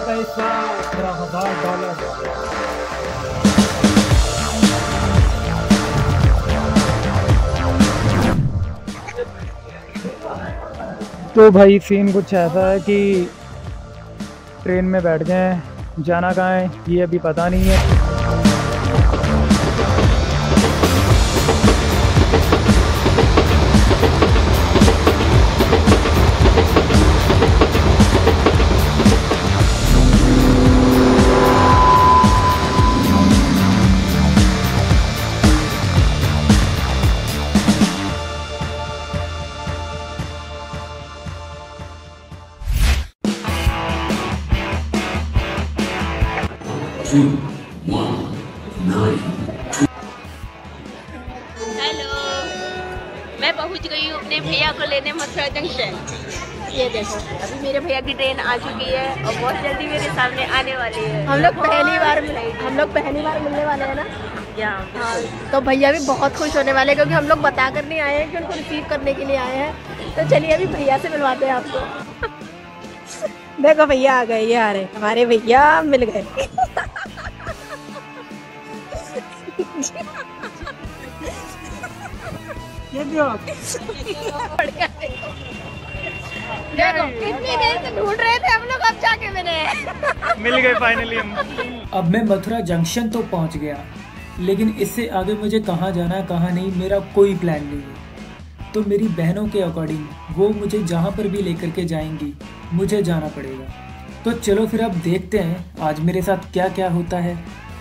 पैसा मेरा $1000। तो भाई सीन कुछ ऐसा है कि ट्रेन में बैठ गए हैं, जाना कहाँ है ये अभी पता नहीं है। हेलो, मैं पहुंच गई हूँ अपने भैया को लेने मथुरा जंक्शन। ये देखो अभी मेरे भैया की ट्रेन आ चुकी है और बहुत जल्दी मेरे सामने आने वाली है। हम लोग पहली बार मिलने वाले हैं ना यहाँ। हाँ, तो भैया भी बहुत खुश होने वाले हैं क्योंकि हम लोग बता कर नहीं आए हैं कि उनको रिसीव करने के लिए आए हैं। तो चलिए अभी भैया से मिलवाते हैं आपको। देखो भैया आ गए, ये आ रहे हमारे भैया मिल गए। देखो कितनी देर से ढूंढ रहे थे हम लोग, अब जाके मिल गए फाइनली हम। अब मैं मथुरा जंक्शन तो पहुंच गया, लेकिन इससे आगे मुझे कहाँ जाना है कहाँ नहीं मेरा कोई प्लान नहीं है। तो मेरी बहनों के अकॉर्डिंग वो मुझे जहाँ पर भी लेकर के जाएंगी मुझे जाना पड़ेगा। तो चलो फिर अब देखते हैं आज मेरे साथ क्या क्या होता है।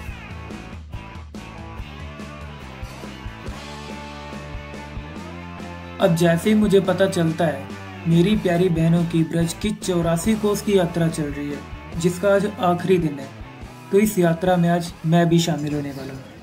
अब जैसे ही मुझे पता चलता है मेरी प्यारी बहनों की ब्रज की 84 कोस की यात्रा चल रही है, जिसका आज आखिरी दिन है, तो इस यात्रा में आज मैं भी शामिल होने वाला हूँ।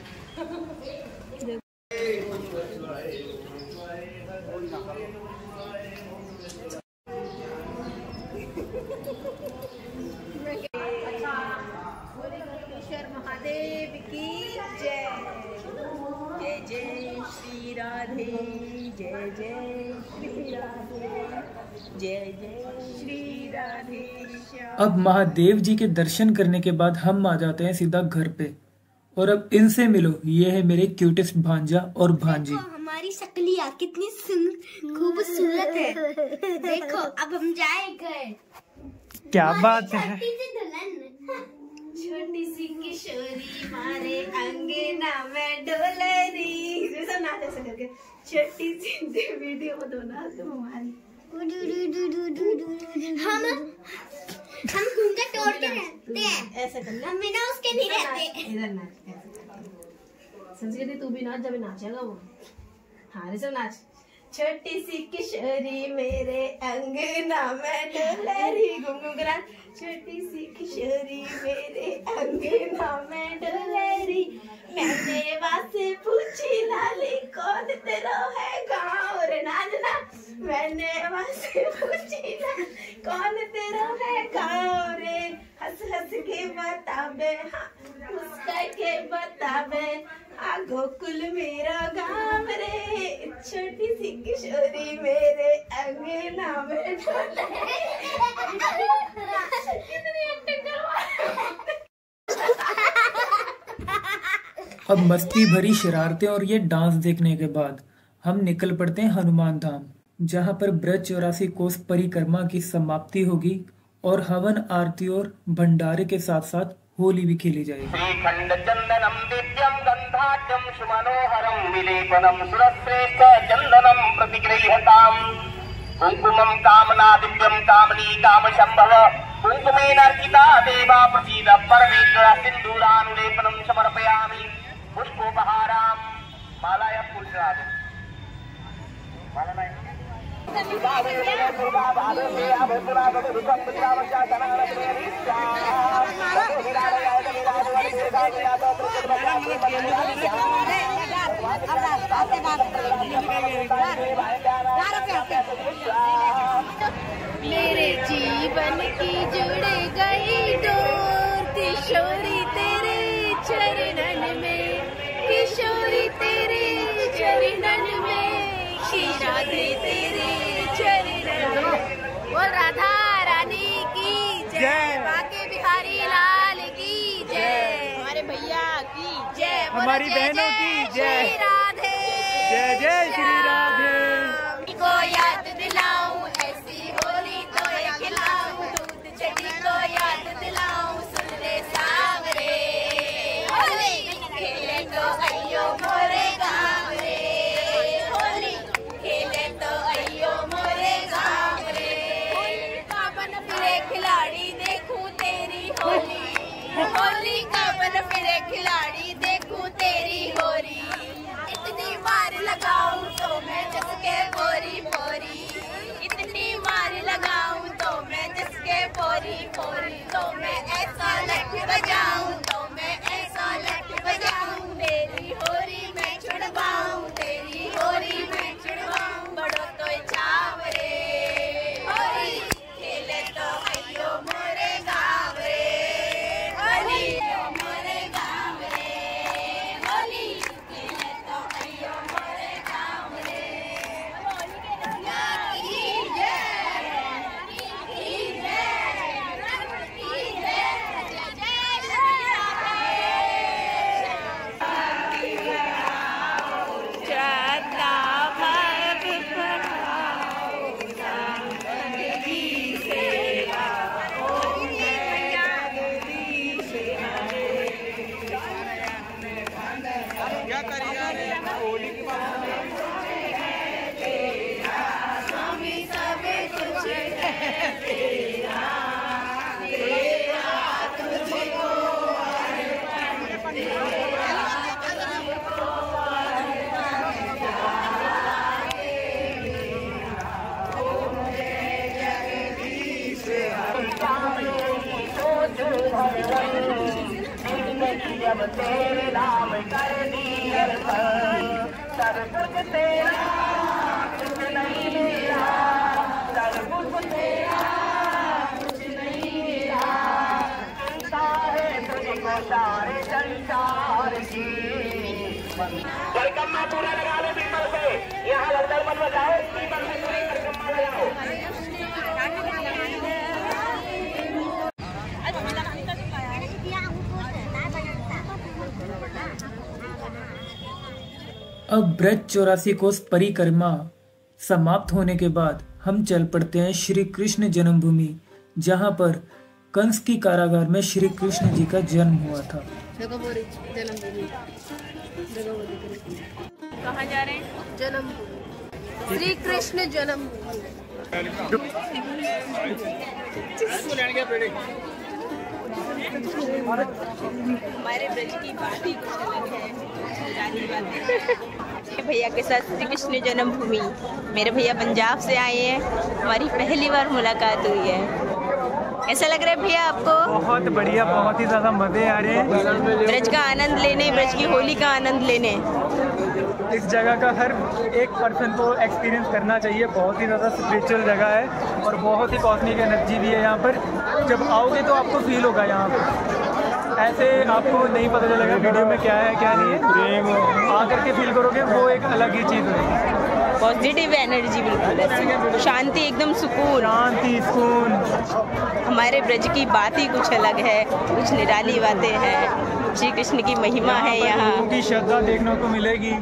महादेव की जय। जय जय श्री राधे, जय जय श्री राधे, जय जय श्री राधे। अब महादेव जी के दर्शन करने के बाद हम आ जाते हैं सीधा घर पे, और अब इनसे मिलो, ये है मेरे क्यूटेस्ट भांजा और भांजी। हमारी शक्लियाँ कितनी खूबसूरत है। देखो अब हम जाएंगे। क्या बात है। छोटी सी किशोरी मारे अंगना में डोलरी, जैसा नाच ऐसा करके छोटी सी वीडियो दो ना तुम हमारी। हम घूमकर तोड़ के रहते हैं, ऐसा करना, हम बिना उसके नहीं रहते। इधर नाच, संस्कृति तू भी नाच, जब नाचेगा वो। हाँ सब नाच। छोटी सी किशोरी मेरे अंगना में डोलरी, घूम घूम कर नाच। छोटी सी किशोरी मेरे अंगना में डोलरी, मैंने वासे पूछी लाली कौन तेरा है गाँव रे नाजना। मैंने वासे पूछी लाली कौन तेरा है गाँव रे, हंस हंस के बताबे, हाँ मुस्कान के बताबे, आ गोकुल मेरा गाँव रे। छोटी सी किशोरी मेरे अंगना में डोलरी। अब मस्ती भरी शरारतें और ये डांस देखने के बाद हम निकल पड़ते हैं हनुमान धाम, जहां पर ब्रज 84 कोस परिक्रमा की समाप्ति होगी और हवन आरती और भंडारे के साथ साथ होली भी खेली जाएगी। श्रीखंड चंदनम दिव्यम गंधाढ्यम सुमनोहरम विलेपनम सुरश्रेष्ठ चंदनम प्रतिगृह्यताम, कुंकुमम कामना दिव्यम कामनी काम संभव, कुंकुमेन अर्चिता देवा प्रसीद परमेश्वर, सिंदूरानुलेपनम समर्पयामि, पुष्पोपहाराम। माला या फूल चढ़ा दो, माला नहीं। मेरे जीवन की जुड़ गई डोर, किशोरी तेरे चरणन में, किशोरी तेरे चरणन में, श्री राधे तेरे चरणन में। बोल राधा रानी की जय। हमारी बहनों की जय। राधे जय जय श्री राधे। को याद दिलाऊं ऐसी होली तो खिलाऊं, दूध चटी को याद दिलाऊं, सुन ले सावरे होली खेले तो अयो मोरे गाँव रे, होली खेले तो अयो मोरे गाँव रे। का बन फिरे खिलाड़ी देखूं तेरी होली, होली का बन फिरे खिलाड़ी देखूं तेरी होली। इतनी मार लगाऊं तो मैं जिसके पोरी पोरी, इतनी मार लगाऊं तो मैं जिसके पोरी पोरी, तो मैं ऐसा लठ बजाऊं, तो मैं ऐसा लठ बजाऊं, तेरी होरी मैं छुड़वाऊं, तेरी होरी मैं छुड़वाऊं। बड़ो तो चावरे होली खेले तो अयो मोरे गाँव रे, होली मोरे गाँव रे, होली खेले तो अयो मोरे गाँव रे। जब तेरे नाम कर दिए सर्वुख तेरा कुछ नहीं मेरा, सर्वुख तेरा कुछ नहीं मेरा, सुनता है तुझको सारे संसार की। परिक्रमा पूरा लगा लो पीपल से, यहाँ लंदर मत बजाओ, पीपल से पूरी परिक्रमा लगाओ। अब ब्रज 84 कोस परिक्रमा समाप्त होने के बाद हम चल पड़ते हैं श्री कृष्ण जन्मभूमि, जहाँ पर कंस की कारागार में श्री कृष्ण जी का जन्म हुआ था। जन्मभूमि कहाँ जा रहे हैं? जन्मभूमि श्री कृष्ण जन्मभूमि। हमारे ब्रज की बात ही कुछ अलग है। भैया के साथ श्री कृष्ण जन्मभूमि, मेरे भैया पंजाब से आए हैं, हमारी पहली बार मुलाकात हुई है। कैसा लग रहा है भैया आपको? बहुत बढ़िया, बहुत ही ज्यादा मजे आ रहे हैं। ब्रज का आनंद लेने, ब्रज की होली का आनंद लेने। इस जगह का हर एक पर्सन को एक्सपीरियंस करना चाहिए। बहुत ही ज़्यादा स्पिरिचुअल जगह है और बहुत ही कॉस्मिक एनर्जी भी है यहाँ पर। जब आओगे तो आपको फील होगा यहाँ पर, ऐसे आपको नहीं पता चलेगा वीडियो में क्या है क्या नहीं है। आकर के फील करोगे, वो एक अलग ही चीज़ होगी। पॉजिटिव एनर्जी, बिल्कुल ऐसी शांति, एकदम सुकून, शांति सुकून। हमारे ब्रज की बात ही कुछ अलग है, कुछ निराली बातें हैं। श्री कृष्ण की महिमा है यहाँ, की श्रद्धा देखने को मिलेगी।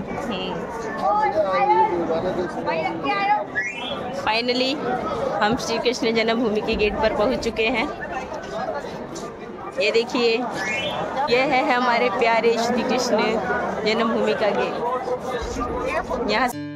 फाइनली हम श्री कृष्ण जन्मभूमि के गेट पर पहुँच चुके हैं। ये देखिए, यह है हमारे प्यारे श्री कृष्ण जन्मभूमि का गेट। यहाँ